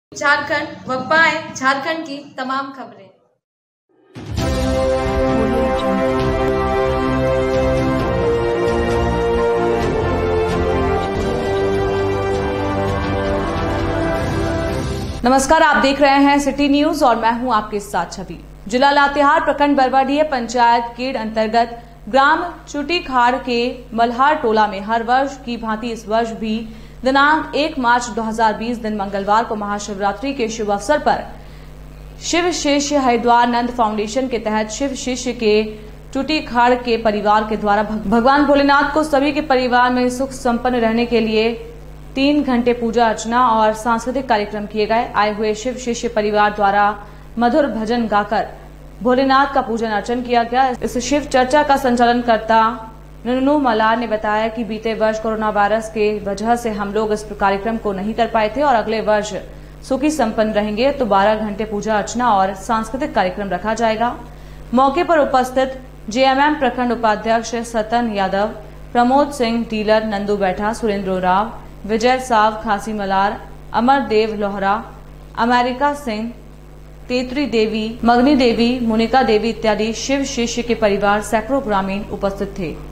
झारखंड व पाएं झारखंड की तमाम खबरें। नमस्कार, आप देख रहे हैं सिटी न्यूज और मैं हूं आपके साथ छवि। जिला लातेहार प्रखंड बरवाडीह पंचायत केड अंतर्गत ग्राम चुटीखाड़ के मल्हार टोला में हर वर्ष की भांति इस वर्ष भी दिनांक 1 मार्च 2020 दिन मंगलवार को महाशिवरात्रि के शुभ अवसर पर शिव शिष्य हरिद्वार नंद फाउंडेशन के तहत शिव शिष्य के चुटीखाड़ के परिवार के द्वारा भगवान भोलेनाथ को सभी के परिवार में सुख संपन्न रहने के लिए 3 घंटे पूजा अर्चना और सांस्कृतिक कार्यक्रम किए गए। आए हुए शिव शिष्य परिवार द्वारा मधुर भजन गाकर भोलेनाथ का पूजन अर्चन किया गया। इस शिव चर्चा का संचालन करता नुनू मलार ने बताया कि बीते वर्ष कोरोना वायरस के वजह से हम लोग इस कार्यक्रम को नहीं कर पाए थे और अगले वर्ष सुखी संपन्न रहेंगे तो 12 घंटे पूजा अर्चना और सांस्कृतिक कार्यक्रम रखा जाएगा। मौके पर उपस्थित जेएमएम प्रखंड उपाध्यक्ष सतन यादव, प्रमोद सिंह, डीलर नंदू बैठा, सुरेंद्र राव, विजय साव, खासी मलार, अमर देव लोहरा, अमेरिका सिंह, तेतरी देवी, मगनी देवी, मुनिका देवी इत्यादि शिव शिष्य के परिवार सैकड़ों ग्रामीण उपस्थित थे।